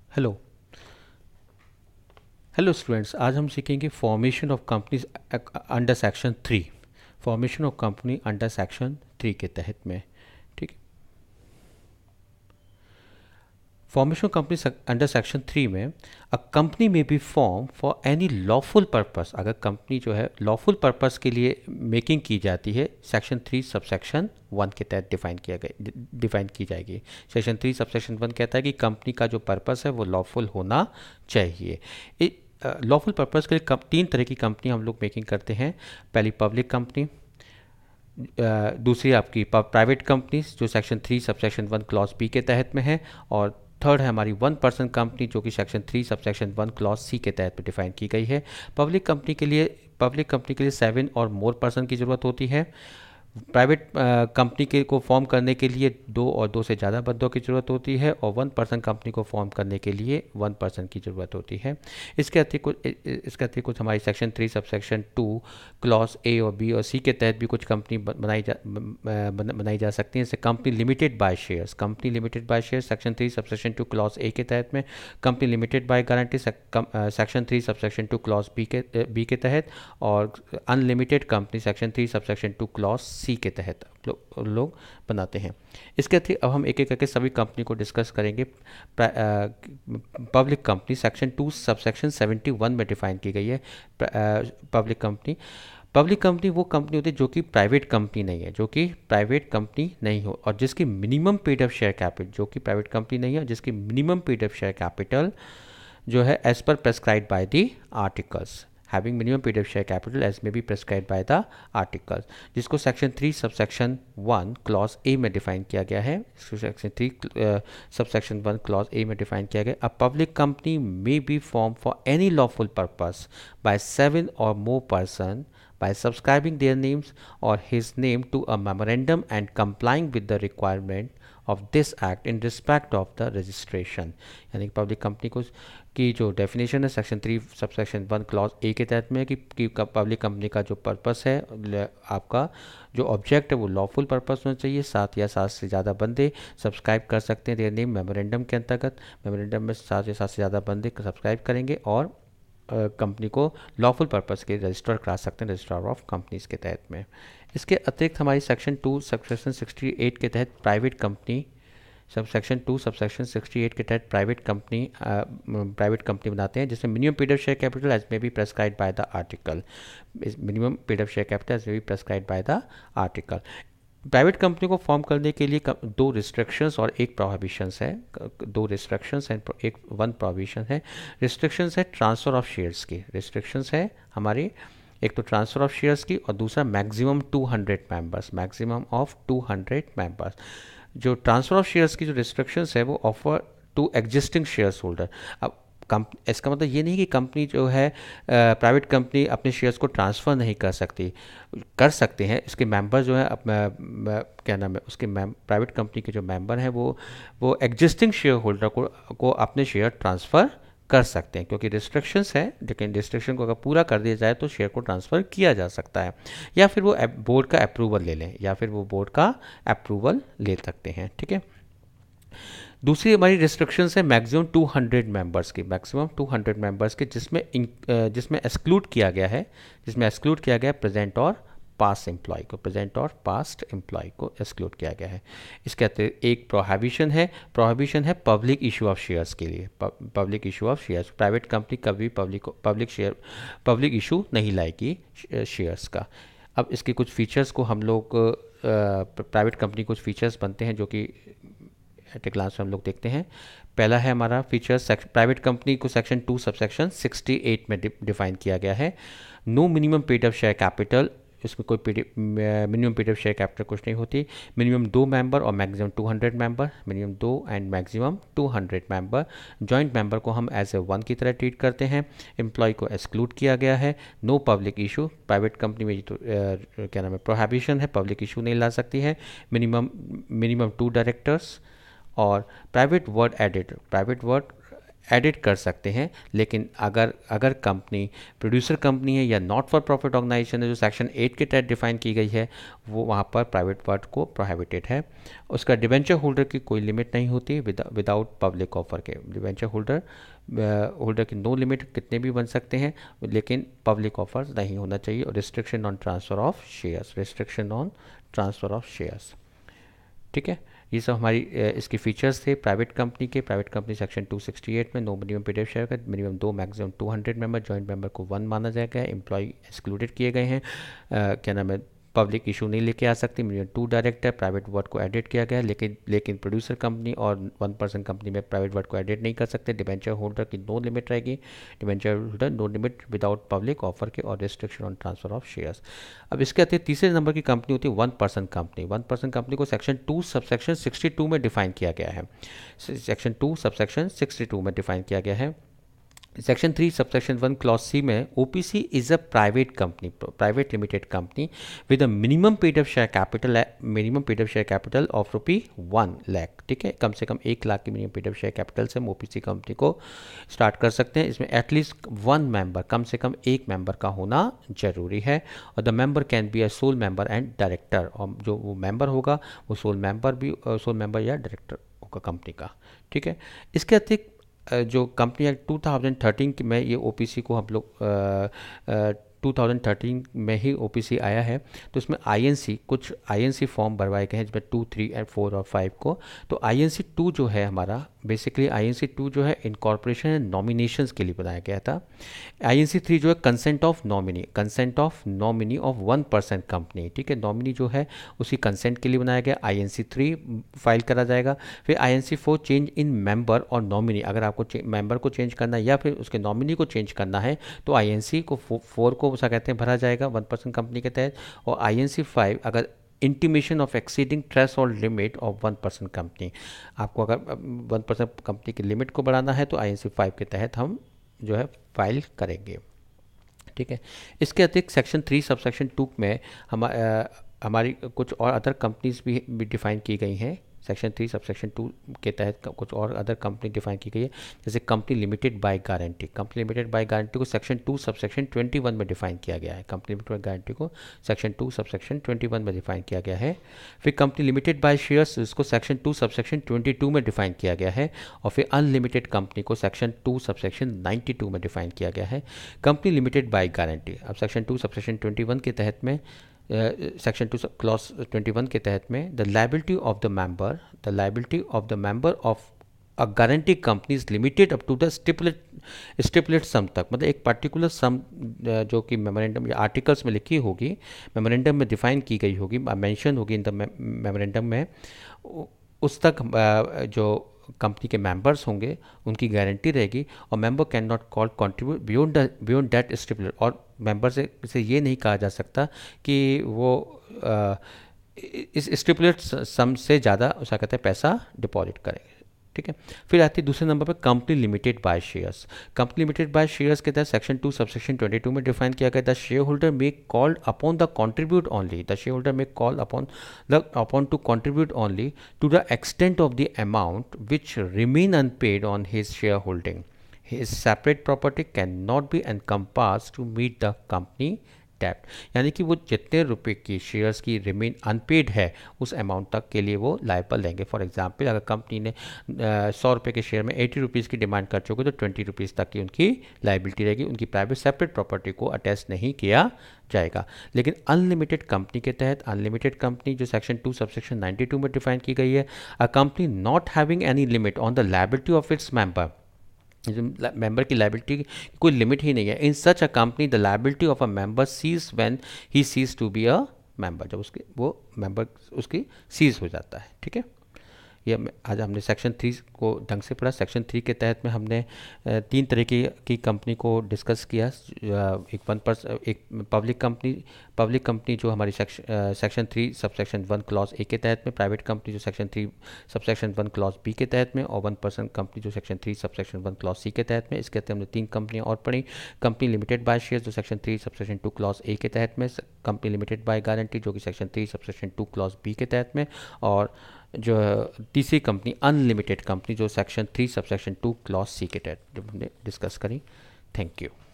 Hello hello students, आज हम सीखेंगे formation of companies under section 3। Formation of company under section 3 के तहत में। ठीक है। फॉर्मेशन कंपनी अंडर सेक्शन 3 में a company may be form for any lawful purpose. अगर कंपनी जो है लॉफुल पर्पस के लिए मेकिंग की जाती है, सेक्शन 3 सबसेक्शन 1 के तहत डिफाइन की जाएगी। सेक्शन 3 सबसेक्शन 1 कहता है कि कंपनी का जो पर्पस है वो लॉफुल होना चाहिए। लॉफुल पर्पस के लिए तीन तरह की कंपनी हम लोग मेकिंग करते हैं। पहली पब्लिक कंपनी, दूसरी आपकी प्राइवेट कंपनी जो सेक्शन 3 सबसेक्शन 1 क्लॉज बी के तहत में है, और थर्ड है हमारी 1% कंपनी जो कि सेक्शन 3 सबसेक्शन 1 क्लॉज सी के तहत में डिफाइन की गई है। पब्लिक कंपनी के लिए 7 और मोर पर्सन की ज़रूरत होती है। प्राइवेट कंपनी के को फॉर्म करने के लिए 2 और 2 से ज़्यादा बंदों की ज़रूरत होती है, और 1% कंपनी को फॉर्म करने के लिए 1 पर्सन की ज़रूरत होती है। इसके अतिरिक्त कुछ हमारी सेक्शन 3 सब सेक्शन 2 क्लॉज ए और बी और सी के तहत भी कुछ कंपनी बनाई जा सकती है। जैसे company limited by shares section 3 sub section 2 clause A के तहत में, company limited by guarantee section 3 sub section 2 clause B के तहत, और unlimited company section 3 sub section 2 clause C के तहत लोग बनाते हैं। इसके अतिरिक्त अब हम एक एक करके सभी कंपनी को डिस्कस करेंगे। पब्लिक कंपनी सेक्शन 2 सबसेक्शन 71 में डिफाइन की गई है। पब्लिक कंपनी वो कंपनी होती है जो कि प्राइवेट कंपनी नहीं हो, और जिसकी minimum paid up share capital, जो कि प्राइवेट कंपनी नहीं है, जिसकी minimum paid up share capital जो है as per prescribe by the articles, having minimum paid up share capital as may be prescribe by the articles, जिसको section 3 subsection 1 clause A में define किया गया है। इसको सेक्शन 3 सबसेक्शन 1 क्लॉज ए में define किया गया। A public company may be form for any lawful purpose by 7 or more person by subscribing their names or his name to a memorandum and complying with the requirement of this act in respect of the registration। यानी कि public company को की जो definition है section 3 subsection 1 clause A के तहत में कि पब्लिक कंपनी का जो पर्पस है, आपका जो ऑब्जेक्ट है वो लॉफुल पर्पस होना चाहिए। 7 या 7 से ज़्यादा बंदे सब्सक्राइब कर सकते हैं देयर नेम मेमोरेंडम के अंतर्गत। मेमोरेंडम में 7 या 7 से ज़्यादा बंदे सब्सक्राइब करेंगे और कंपनी को लॉफुल पर्पस के रजिस्टर करा सकते हैं रजिस्ट्रार ऑफ कंपनीज के तहत में। इसके अतिरिक्त हमारी सेक्शन 2 सबसेक्शन 68 के तहत सबसेक्शन 68 के तहत प्राइवेट कंपनी बनाते हैं, जिसमें minimum period share capital as may be prescribe by the article. Minimum period share capital as may be prescribe by the article. Private company को फॉर्म करने के लिए 2 रिस्ट्रिक्शंस और 1 प्रोहिबिशंस है। 2 रिस्ट्रिक्शंस एंड 1 प्रोहिबिशन है। रिस्ट्रिक्शंस है transfer of shares की। Restrictions है हमारी, एक तो ट्रांसफ़र ऑफ शेयर्स की, और दूसरा maximum 200 members, maximum of 200 members. जो ट्रांसफ़र ऑफ शेयर्स की जो रिस्ट्रिक्शंस है वो offer to existing shares holder. अब इसका मतलब ये नहीं कि कंपनी जो है प्राइवेट कंपनी अपने शेयर्स को ट्रांसफ़र नहीं कर सकती, कर सकते हैं। इसके मेंबर जो है क्या नाम है उसके प्राइवेट कंपनी के जो मेंबर हैं वो एग्जिस्टिंग शेयर होल्डर को अपने शेयर ट्रांसफ़र कर सकते हैं, क्योंकि रिस्ट्रिक्शंस है। लेकिन रिस्ट्रिक्शन को अगर पूरा कर दिया जाए तो शेयर को ट्रांसफ़र किया जा सकता है, या फिर वो बोर्ड का अप्रूवल ले सकते हैं। ठीक है। दूसरी हमारी रिस्ट्रिक्शंस है मैक्सिमम 200 मेंबर्स की, जिसमें एक्सक्लूड किया गया है प्रेजेंट और पास्ट एम्प्लॉय को एक्सक्लूड किया गया है। इसके अतिरिक्त एक प्रोहिबिशन है पब्लिक इशू ऑफ शेयर्स के लिए। Public issue of shares, private company कभी पब्लिक इशू नहीं लाएगी शेयर्स का। अब इसके कुछ फीचर्स को हम लोग प्राइवेट कंपनी कुछ फीचर्स बनते हैं जो कि एट ए ग्लांस में हम लोग देखते हैं। पहला है हमारा फीचर, प्राइवेट कंपनी को सेक्शन 2 सबसेक्शन 68 में डिफाइन किया गया है। No minimum paid up share capital, इसमें कोई minimum paid up share capital कुछ नहीं होती। मिनिमम 2 मेंबर और maximum 200 member, minimum 2 and maximum 200 member. Joint member को हम एज ए 1 की तरह ट्रीट करते हैं। एम्प्लॉय को एक्सक्लूड किया गया है। No public issue, private company में तो क्या नाम है प्रोहिबिशन है, पब्लिक इशू नहीं ला सकती है। मिनिमम 2 डायरेक्टर्स, और प्राइवेट वर्ड एडिट कर सकते हैं। लेकिन अगर अगर कंपनी प्रोड्यूसर कंपनी है या नॉट फॉर प्रॉफिट ऑर्गेनाइजेशन है जो सेक्शन 8 के तहत डिफाइन की गई है, वो वहाँ पर प्राइवेट वर्ड को प्रोहिबिटेड है। उसका डिबेंचर होल्डर की कोई लिमिट नहीं होती विदाउट पब्लिक ऑफर के। डिबेंचर होल्डर की नो लिमिट, कितने भी बन सकते हैं, लेकिन पब्लिक ऑफर नहीं होना चाहिए। और restriction on transfer of shares, restriction on transfer of shares. ठीक है, ये सब हमारी इसके फीचर्स थे प्राइवेट कंपनी के। प्राइवेट कंपनी सेक्शन 268 में नो मिनिमम पीरियड शेयर का, minimum 2 maximum 200 member, joint member को 1 माना जाएगा। एम्प्लॉय एक्सक्लूडेड किए गए हैं। क्या नाम है, पब्लिक इशू नहीं लेके आ सकती। मिनिमम 2 डायरेक्टर, प्राइवेट वर्ड को एडिट किया गया है, लेकिन प्रोड्यूसर कंपनी और 1 पर्सन कंपनी में प्राइवेट वर्ड को एडिट नहीं कर सकते। डिबेंचर होल्डर की नो लिमिट रहेगी। Debenture holder no limit without public offer के और restriction on transfer of shares. अब इसके आते तीसरे नंबर की कंपनी होती है 1 पर्सन कंपनी। 1 पर्सन कंपनी को सेक्शन 2 सबसेक्शन 62 में डिफाइन किया गया है। सेक्शन 2 सबसेक्शन 62 में डिफाइन किया गया है। सेक्शन 3 सबसेक्शन 1 क्लॉज सी में OPC is a private company, private limited company with a minimum paid up share capital of ₹1,00,000। ठीक है, कम से कम 1 लाख की minimum paid up share capital से हम ओपीसी कंपनी को स्टार्ट कर सकते हैं। इसमें एटलीस्ट 1 मेंबर, कम से कम 1 मेंबर का होना जरूरी है। और the member can be a sole member and director, और जो वो मेंबर होगा वो सोल मेंबर या डायरेक्टर होगा कंपनी का। ठीक है, इसके अतिरिक्त जो कंपनी एक्ट 2013 में ये ओपीसी को हम लोग 2013 में ही ओपीसी आया है, तो इसमें कुछ आईएनसी फॉर्म भरवाए गए हैं जिसमें 2, 3 और 4 और 5 को। तो आईएनसी 2 जो है हमारा, बेसिकली आईएनसी 2 जो है इनकॉर्पोरेशन एंड नॉमिनेशंस के लिए बनाया गया था। आईएनसी 3 जो है consent of nominee of 1 person company. ठीक है, नॉमिनी जो है उसी कंसेंट के लिए बनाया गया। आईएनसी 3 फाइल करा जाएगा। फिर आईएनसी 4 चेंज इन मेंबर और नॉमिनी, अगर आपको मेंबर को चेंज करना है या फिर उसके नॉमिनी को चेंज करना है तो आईएनसी को 4 को ऐसा कहते हैं भरा जाएगा 1 पर्सन कंपनी के तहत। और आईएनसी 5 अगर intimation of exceeding threshold limit of 1 person company, आपको अगर 1 पर्सन कंपनी की लिमिट को बढ़ाना है तो आईएनसी 5 के तहत हम जो है फाइल करेंगे। ठीक है, इसके अतिरिक्त सेक्शन 3 सबसेक्शन 2 में हमारी कुछ और अदर कंपनीज भी डिफाइन की गई हैं। सेक्शन 3 सबसेक्शन 2 के तहत कुछ और अदर कंपनी डिफाइन की गई है, जैसे company limited by guarantee. Company limited by guarantee को सेक्शन 2 सबसेक्शन 21 में डिफाइन किया गया है। कंपनी लिमिटेड बाय गारंटी को सेक्शन 2 सबसेक्शन 21 में डिफाइन किया गया है। फिर कंपनी लिमिटेड बाय शेयर्स, इसको सेक्शन 2 सबसेक्शन 22 में डिफाइन किया गया है। और फिर अनलिमिटेड कंपनी को सेक्शन 2 सबसेक्शन 92 में डिफाइन किया गया है। कंपनी लिमिटेड बाय गारंटी अब सेक्शन 2 सबसेक्शन 21 के तहत में, सेक्शन 2 क्लॉज 21 के तहत में the liability of the member of a guarantee company is limited up to the stipulate sum तक, मतलब एक पर्टिकुलर सम जो कि मेमोरेंडम या आर्टिकल्स में लिखी होगी, मेमोरेंडम में डिफाइन की गई होगी, मेंशन होगी इन द मेमोरेंडम में, उस तक जो कंपनी के मेंबर्स होंगे उनकी गारंटी रहेगी। और member can not call contribute beyond that stipulate, और मेंबर से ये नहीं कहा जा सकता कि वो इस स्टिपुलेट सम से ज़्यादा उसका कहते हैं पैसा डिपॉजिट करेंगे। ठीक है, फिर आती है दूसरे नंबर पर company limited by shares. Company limited by shares के तहत सेक्शन 2 सबसेक्शन 22 में डिफाइन किया गया, the share holder may called upon the contribute only, the share holder may call upon to contribute only to the extent of the amount which remain unpaid on his share holding. His separate property cannot be encompassed to meet the company डेप्ट, यानी कि वो जितने रुपए की shares की remain unpaid है उस अमाउंट तक के लिए वो लायबल रहेंगे। फॉर एग्जांपल अगर कंपनी ने 100 रुपये के शेयर में 80 रुपीज़ की डिमांड कर चुके तो 20 रुपीज़ तक की उनकी लायबिलिटी रहेगी, उनकी प्राइवेट सेपरेट प्रॉपर्टी को अटैच नहीं किया जाएगा। लेकिन अनलिमिटेड कंपनी के तहत, अनलिमिटेड कंपनी जो सेक्शन 2 सबसेक्शन 92 में डिफाइन की गई है, a company not having any limit on the liability of its member, member की लायबिलिटी की कोई लिमिट ही नहीं है। In such a company the liability of a member ceases when he ceases to be a member, जब उसके वो member उसकी सीज हो जाता है। ठीक है, ये आज हमने सेक्शन 3 को ढंग से पढ़ा। सेक्शन 3 के तहत में हमने 3 तरीके की कंपनी को डिस्कस किया। एक पब्लिक कंपनी जो हमारी सेक्शन 3 सबसेक्शन 1 क्लॉज ए के तहत में, प्राइवेट कंपनी जो सेक्शन 3 सबसेक्शन 1 क्लॉज बी के तहत में, और 1 पर्सन कंपनी जो सेक्शन 3 सबसेक्शन 1 क्लॉज सी के तहत में। इसके तहत हमने 3 कंपनियां और पढ़ी। कंपनी लिमिटेड बाय शेयर जो सेक्शन 3 सबसेक्शन 2 क्लॉज ए के तहत में, कंपनी लिमिटेड बाय गारंटी जो कि सेक्शन 3 सबसेक्शन 2 क्लॉज बी के तहत में, और जो तीसरी कंपनी अनलिमिटेड कंपनी जो सेक्शन 3 सबसेक्शन 2 क्लॉज सी के तहत जो हमने डिस्कस करी। Thank you.